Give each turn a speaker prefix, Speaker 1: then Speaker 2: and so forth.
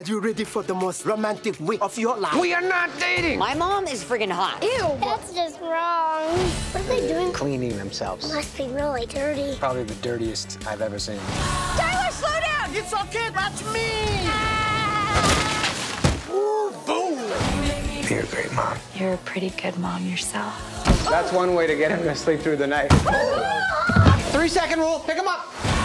Speaker 1: You ready for the most romantic week of your life?
Speaker 2: We are not dating!
Speaker 3: My mom is friggin' hot.
Speaker 4: Ew! That's just wrong. What are they doing?
Speaker 2: Cleaning themselves.
Speaker 4: Must be really dirty.
Speaker 2: Probably the dirtiest I've ever seen.
Speaker 3: Tyler, slow down!
Speaker 1: It's okay, that's me!
Speaker 2: Ooh, boom! You're a great mom.
Speaker 5: You're a pretty good mom yourself.
Speaker 2: That's one way to get him to sleep through the night. 3-second rule, pick him up.